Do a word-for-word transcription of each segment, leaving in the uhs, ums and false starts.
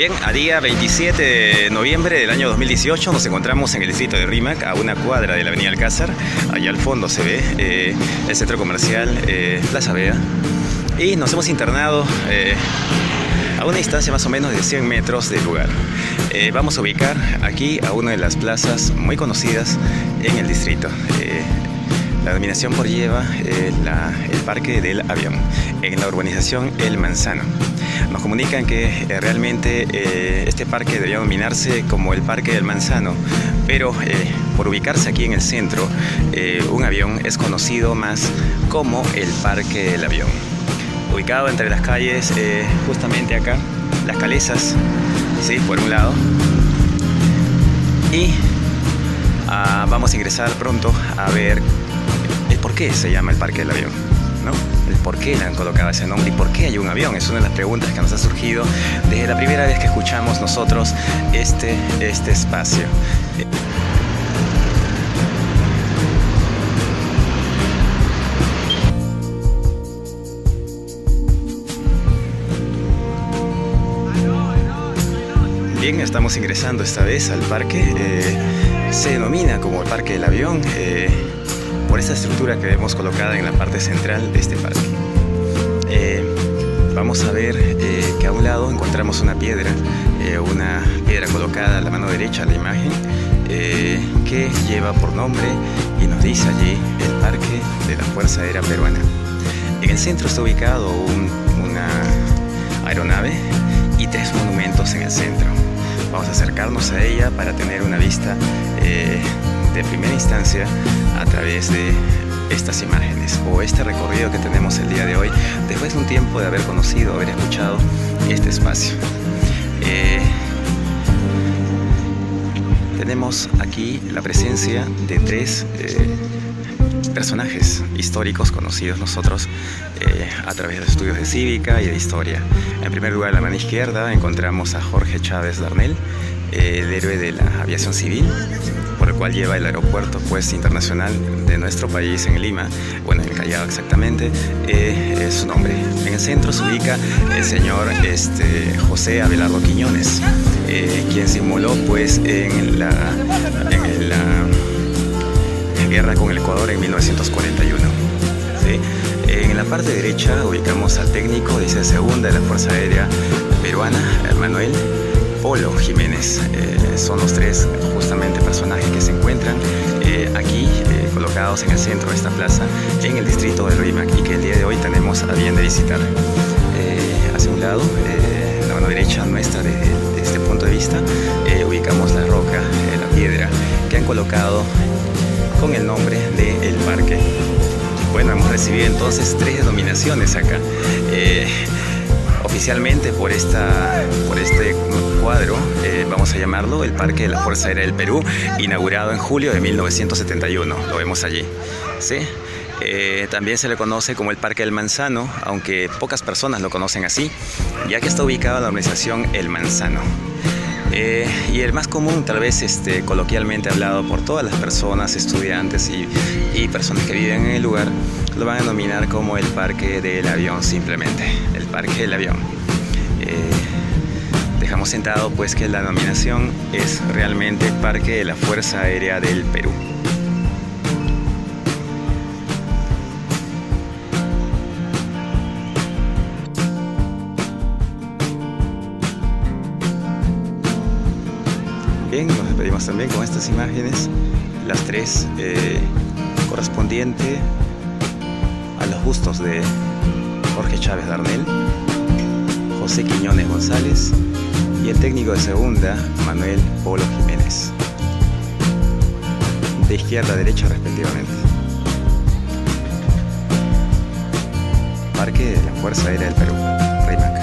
Bien, a día veintisiete de noviembre del año dos mil dieciocho nos encontramos en el distrito de Rímac, a una cuadra de la avenida Alcázar. Allá al fondo se ve eh, el centro comercial eh, Plaza Vea. Y nos hemos internado eh, a una distancia más o menos de cien metros del lugar. Eh, vamos a ubicar aquí a una de las plazas muy conocidas en el distrito. Eh, La denominación por lleva eh, la, el Parque del Avión, en la urbanización El Manzano. Nos comunican que eh, realmente eh, este parque debería denominarse como el Parque del Manzano, pero eh, por ubicarse aquí en el centro, eh, un avión es conocido más como el Parque del Avión. Ubicado entre las calles, eh, justamente acá, Las Calesas, ¿sí? Por un lado, y ah, vamos a ingresar pronto a ver el por qué se llama el Parque del Avión, ¿no? El por qué le han colocado ese nombre y por qué hay un avión. Es una de las preguntas que nos ha surgido desde la primera vez que escuchamos nosotros este, este espacio. Bien, estamos ingresando esta vez al parque. Eh, se denomina como el Parque del Avión eh, por esta estructura que vemos colocada en la parte central de este parque. Eh, vamos a ver eh, que a un lado encontramos una piedra, eh, una piedra colocada a la mano derecha de la imagen, eh, que lleva por nombre y nos dice allí el Parque de la Fuerza Aérea Peruana. En el centro está ubicado un, una aeronave y tres monumentos en el centro. Vamos a acercarnos a ella para tener una vista eh, de primera instancia a través de estas imágenes o este recorrido que tenemos el día de hoy, después de un tiempo de haber conocido, haber escuchado este espacio. Eh, tenemos aquí la presencia de tres eh, personajes históricos conocidos nosotros eh, a través de estudios de cívica y de historia. En primer lugar, a la mano izquierda encontramos a Jorge Chávez Darnell, eh, el héroe de la aviación civil, por el cual lleva el aeropuerto pues, internacional de nuestro país en Lima, bueno, en el Callao exactamente, eh, es su nombre. En el centro se ubica el señor este, José Abelardo Quiñones, eh, quien se inmoló pues, en la, en la guerra con el Ecuador en mil novecientos cuarenta y uno. ¿Sí? En la parte derecha ubicamos al técnico de esa segunda de la Fuerza Aérea Peruana, Manuel Polo Jiménez. Eh, son los tres justamente personajes que se encuentran eh, aquí eh, colocados en el centro de esta plaza en el distrito de Rímac y que el día de hoy tenemos a bien de visitar. Eh, hacia un lado, eh, la mano derecha nuestra desde, desde este punto de vista, eh, ubicamos la roca, eh, la piedra que han colocado con el nombre del parque. Bueno, hemos recibido entonces tres denominaciones acá. Eh, oficialmente por, esta, por este cuadro, eh, vamos a llamarlo el Parque de la Fuerza Aérea del Perú, inaugurado en julio de mil novecientos setenta y uno. Lo vemos allí. ¿Sí? Eh, también se le conoce como el Parque del Manzano, aunque pocas personas lo conocen así, ya que está ubicado en la urbanización El Manzano. Eh, y el más común, tal vez este, coloquialmente hablado por todas las personas, estudiantes y, y personas que viven en el lugar, lo van a denominar como el Parque del Avión, simplemente, el Parque del Avión. Eh, dejamos sentado pues que la denominación es realmente Parque de la Fuerza Aérea del Perú. Bien, nos despedimos también con estas imágenes, las tres eh, correspondiente a los bustos de Jorge Chávez Darnell, José Quiñones González y el técnico de segunda, Manuel Polo Jiménez, de izquierda a derecha respectivamente. Parque de la Fuerza Aérea del Perú, Rímac.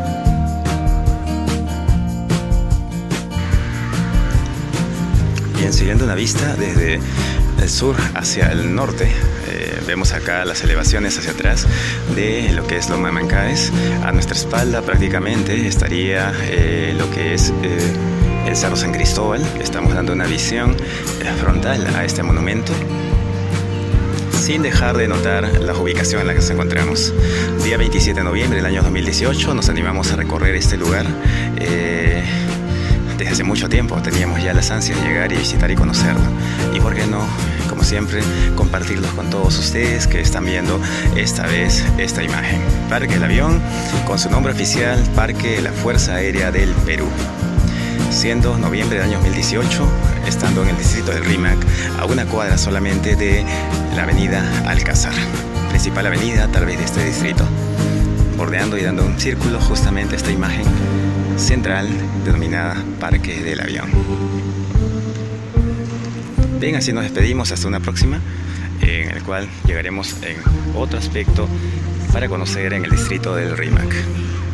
Bien, siguiendo una vista desde el sur hacia el norte, eh, vemos acá las elevaciones hacia atrás de lo que es Loma de Mancaes. A nuestra espalda prácticamente estaría eh, lo que es eh, el Cerro San Cristóbal. Estamos dando una visión eh, frontal a este monumento, sin dejar de notar la ubicación en la que nos encontramos. Día veintisiete de noviembre del año dos mil dieciocho nos animamos a recorrer este lugar. Eh, hace mucho tiempo teníamos ya las ansias de llegar y visitar y conocerlo. Y por qué no, como siempre, compartirlos con todos ustedes que están viendo esta vez esta imagen. Parque del Avión, con su nombre oficial, Parque de la Fuerza Aérea del Perú. Siendo noviembre del año dos mil dieciocho, estando en el distrito del Rímac, a una cuadra solamente de la avenida Alcázar, principal avenida a través de este distrito, bordeando y dando un círculo justamente esta imagen central denominada Parque del Avión. Bien, así nos despedimos hasta una próxima, en el cual llegaremos en otro aspecto para conocer en el distrito del Rímac.